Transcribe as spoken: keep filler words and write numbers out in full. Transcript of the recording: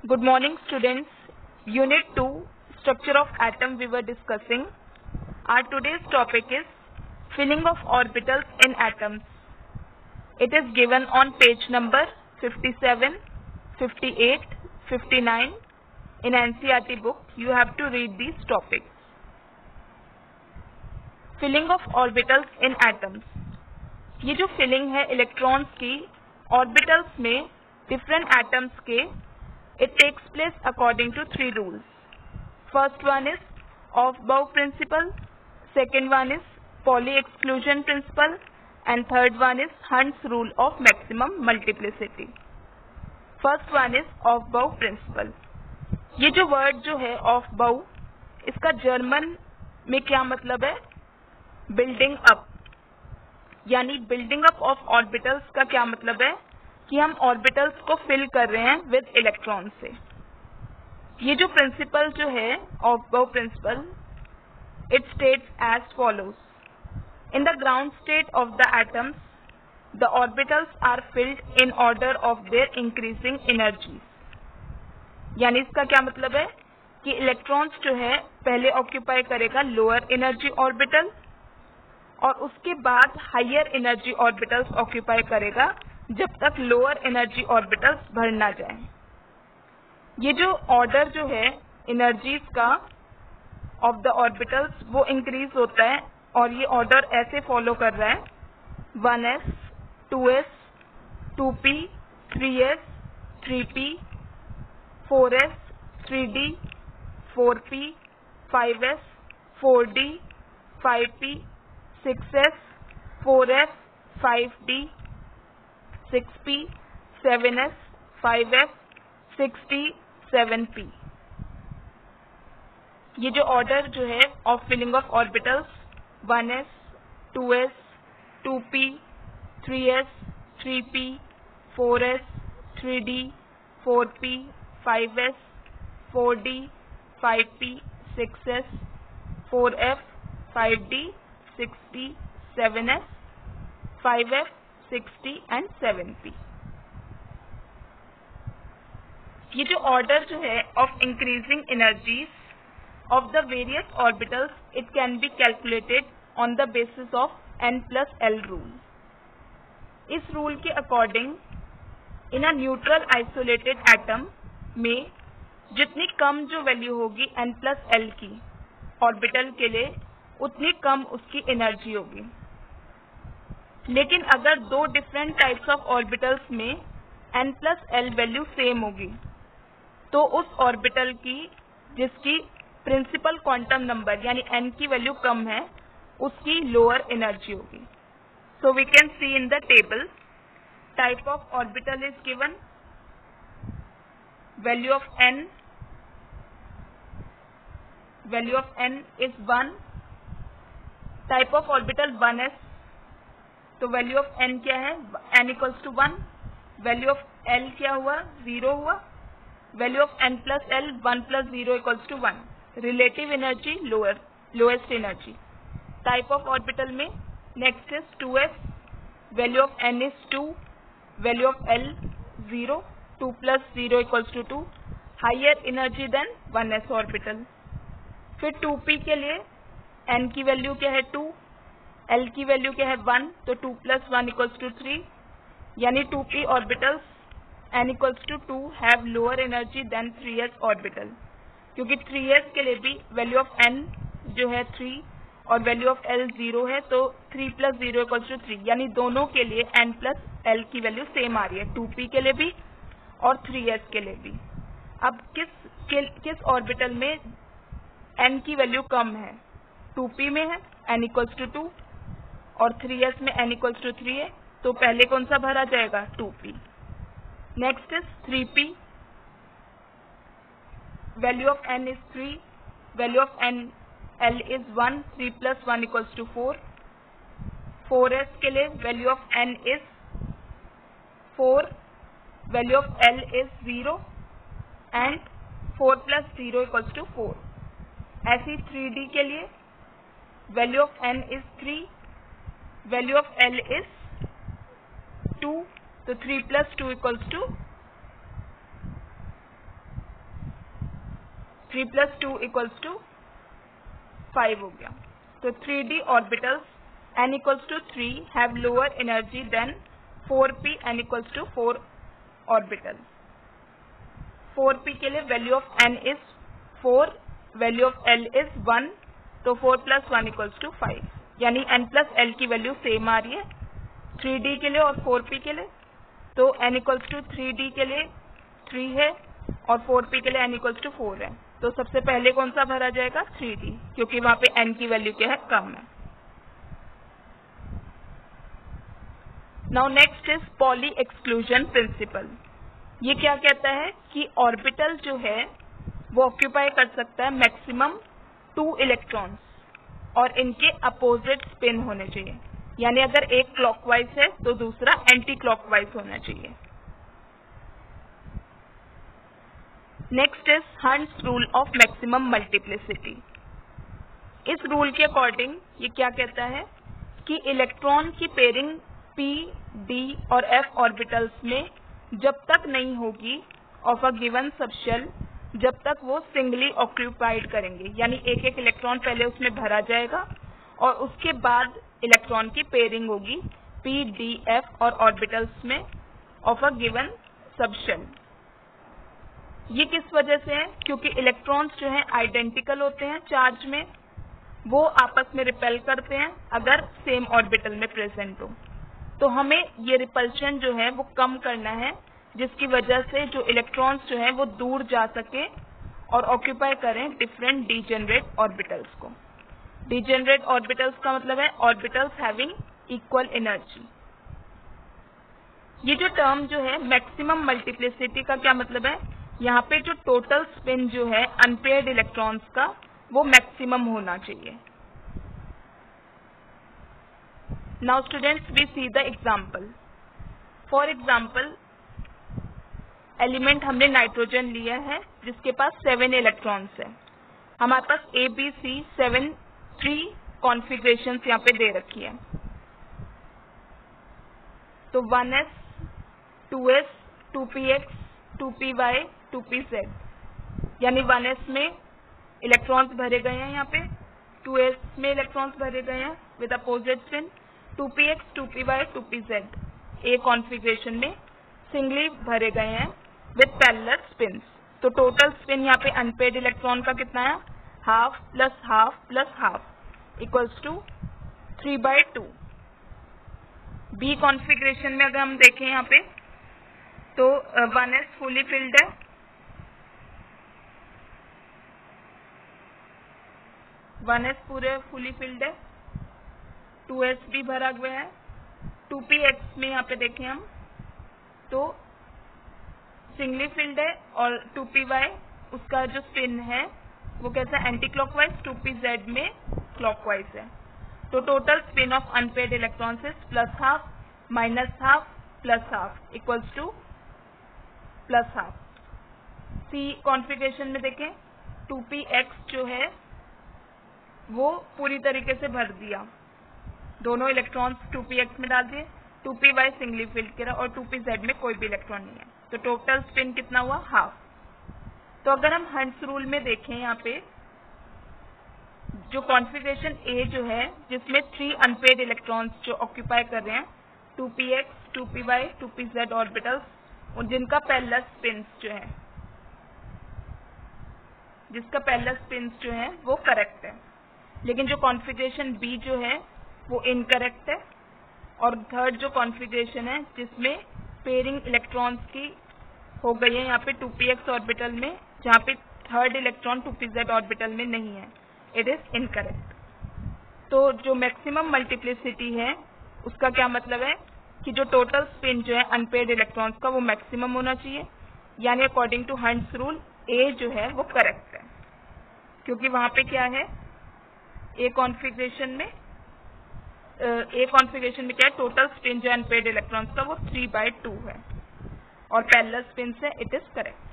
Good morning, students. Unit two, Structure of Atom we were discussing. Our today's topic is filling of orbitals in atoms. It is given on page number fifty-seven, fifty-eight, fifty-nine in N C E R T book. You have to read these topics. Filling of orbitals in atoms. ये जो filling है electrons की orbitals में different atoms के, it takes place according to three rules. First one is Aufbau principle, second one is Pauli exclusion principle, and third one is Hund's rule of maximum multiplicity. First one is Aufbau principle. ये जो word जो है Aufbau, इसका German में क्या मतलब है? Building up. यानी बिल्डिंग अप ऑफ ऑर्बिटल्स का क्या मतलब है कि हम ऑर्बिटल्स को फिल कर रहे हैं विद इलेक्ट्रॉन से. ये जो प्रिंसिपल जो है Aufbau principle, it states as follows. In the ground state of the atoms the orbitals are filled in order of their increasing energy. यानी इसका क्या मतलब है कि इलेक्ट्रॉन्स जो है पहले ऑक्यूपाई करेगा लोअर एनर्जी ऑर्बिटल और उसके बाद हायर एनर्जी ऑर्बिटल्स ऑक्यूपाई करेगा जब तक लोअर एनर्जी ऑर्बिटल्स भर ना जाए. ये जो ऑर्डर जो है एनर्जीज का ऑफ द ऑर्बिटल्स वो इंक्रीज होता है और ये ऑर्डर ऐसे फॉलो कर रहा है one s, two s, two p, three s, three p, four s, three d, four p, five s, four d, five p, six s, four f, five d, six p, seven s, five f, six d, seven p. ये जो order जो है of filling of orbitals one s, two s, two p, three s, three p, four s, three d, four p, five s, four d, five p, six s, four f, five d, six d, seven s, five f, six d and seven p. ये जो order जो है of increasing energies of the various orbitals, it can be calculated on the basis of n plus l rule. इस rule के according in a neutral isolated atom में जितनी कम जो वैल्यू होगी एन प्लस एल की ऑर्बिटल के लिए, उतनी कम उसकी एनर्जी होगी. लेकिन अगर दो डिफरेंट टाइप्स ऑफ ऑर्बिटल्स में n plus l value same होगी तो उस ऑर्बिटल की जिसकी प्रिंसिपल क्वांटम नंबर यानी एन की वैल्यू कम है उसकी लोअर एनर्जी होगी. So we can see in the table type of orbital is given, value of n, value of n is one, type of orbital one s, तो value of n क्या है n equals to one, value of L क्या हुआ zero हुआ, value of n plus l one plus zero equals to one. Relative energy lower lowest energy. Type of orbital में next is two s, value of n is two, value of l zero, two plus zero equals to two, higher energy than one s orbital. फिर two p के लिए N की value क्या है to, L की value क्या है one, तो two plus one equals to three. यानी two p orbitals n equals to two have lower energy than three s orbital, क्योंकि थ्री एस के लिए भी वैल्यू ऑफ एन जो है थ्री और वैल्यू ऑफ एल जीरो है, तो three plus zero equals to three. यानी दोनों के लिए एन प्लस एल की वैल्यू सेम आ रही है, टू पी के लिए भी और थ्री एस के लिए भी. अब किस किस ऑर्बिटल में एन की वैल्यू कम है? टू पी में है एन इक्वल्स टू टू और थ्री एस में एन इक्वल्स टू थ्री है, तो पहले कौन सा भरा जाएगा two p. Next is three p, value of n is three, value of n l is one, three plus one equals to four. Four s के लिए value of n is four, value of l is zero and four plus zero equals to four. ऐसी three d के लिए value of n is three, value of l is two, तो three plus two equals to three plus two equals to five हो गया। तो three d orbitals n equals to three have lower energy than four p n equals to four orbital. Four p के लिए value of n is four, value of l is one, तो four plus one equals to five, यानी n प्लस l की value same आ रही है three d के लिए और फोर पी के लिए। तो n equals to three d के लिए थ्री है और फोर पी के लिए n इक्वल्स टू फोर है। तो सबसे पहले कौन सा भरा जाएगा? थ्री डी, क्योंकि वहां पे n की वैल्यू क्या है? कम है। Now next is Pauli exclusion principle. ये क्या कहता है कि ऑर्बिटल जो है वो ऑक्यूपाई कर सकता है मैक्सिमम टू इलेक्ट्रॉन्स और इनके अपोजिट स्पिन होने चाहिए, यानी अगर एक क्लॉकवाइज है तो दूसरा एंटी क्लॉकवाइज होना चाहिए। Next is Hund's rule of maximum multiplicity. इस रूल के अकॉर्डिंग ये क्या कहता है कि इलेक्ट्रॉन की पेयरिंग p, d और f ऑर्बिटल्स में जब तक नहीं होगी ऑफ अ गिवन सबशेल, जब तक वो सिंगली ऑक्यूपाइड करेंगे, यानी एक एक इलेक्ट्रॉन पहले उसमें भरा जाएगा और उसके बाद इलेक्ट्रॉन की पेयरिंग होगी p, d, f और ऑर्बिटल्स में ऑफ अ गिवन सबशेल। ये किस वजह से है? क्योंकि इलेक्ट्रॉन्स जो हैं आइडेंटिकल होते हैं चार्ज में, वो आपस में रिपेल करते हैं अगर सेम ऑर्बिटल में प्रेजेंट हो। तो हमें ये रिपल्शन जो है वो कम करना है, जिसकी वजह से जो इलेक्ट्रॉन्स जो हैं वो दूर जा सके और ऑक्यूपाई करें डिफरेंट डीजेनरेट ऑर्बिटल्स को। डीजेनरेट ऑर्बिटल्स का मतलब है ऑर्बिटल्स हैविंग इक्वल एनर्जी। ये जो टर्म जो है मैक्सिमम मल्टीप्लिसिटी का क्या मतलब है? यहाँ पे जो टोटल स्पिन जो है अनपेयर्ड इलेक्ट्रॉन्स का वो मैक्सिमम होना चाहिए। Now students we see the example. For example element हमने नाइट्रोजन लिया है जिसके पास सेवन इलेक्ट्रॉन्स है। हमारे पास A B C seven three configuration यहाँ पे दे रखी है। तो one s, two s, two p x, two p y, two p z, यानी वन एस में इलेक्ट्रॉन्स भरे गए हैं, यहाँ पे टू एस में इलेक्ट्रॉन्स भरे गए हैं with opposite spin, two p x, two p y, two p z A configuration में सिंगली भरे गए हैं विद पैरेलल स्पिन्स। तो टोटल स्पिन यहाँ पे अनपेयर्ड इलेक्ट्रॉन का कितना है? Half plus half plus half equals to three by two. B configuration में अगर हम देखें यहाँ पे तो वन एस फुली फिल्ड है, वन एस पूरे फुली फिल्ड है, टू एस भी भरा हुआ है, टू पी एक्स में यहाँ पे देखें हम तो सिंगली फिल्ड है और टू पी वाई उसका जो स्पिन है वो कैसा anti clockwise, two p z में क्लॉकवाइज है। तो total spin of unpaired electrons is plus half minus half plus half equals to plus half. C configuration में देखें टू पी एक्स जो है वो पूरी तरीके से भर दिया, दोनों इलेक्ट्रॉन्स टू पी एक्स में डाल दिए, two p y singly filled करा और टू पी जेड में कोई भी इलेक्ट्रॉन नहीं है। तो टोटल स्पिन कितना हुआ? हाफ। तो अगर हम हंट्स रूल में देखें यहाँ पे जो कॉन्फ़िगरेशन ए जो है जिसमें थ्री अनपेयर्ड इलेक्ट्रॉन्स जो ऑक्यूपाई कर रहे हैं two p x, two p y, two p z orbitals और जिनका पैरेलल स्पिन्स जो है जिसका पैरेलल स्पिन्स जो है वो करेक्ट है, लेकिन जो कॉन्फ़िगरेशन बी जो है वो इनकरेक्ट है। और थर्ड जो कॉन्फ़िगरेशन है जिसमें पेयरिंग इलेक्ट्रॉन्स की हो गई है यहाँ पे टू पी एक्स ऑर्बिटल में, जहाँ पे third electron two p z orbital में नहीं है, इट इज इनकरेक्ट। तो जो मैक्सिमम मल्टीप्लिसिटी है उसका क्या मतलब है कि जो टोटल स्पिन जो है अनपेयर्ड इलेक्ट्रॉन्स का वो मैक्सिमम होना चाहिए, यानी according to Hund's rule A जो है वो करेक्ट है, क्योंकि वहां पे क्या है ए कॉन्फ़िगरेशन में ए कॉन्फ़िगरेशन में क्या है टोटल स्पिन जो अनपेयर्ड इलेक्ट्रॉन्स का वो थ्री बाई टू है और पैरेलल स्पिन से इट इज करेक्ट।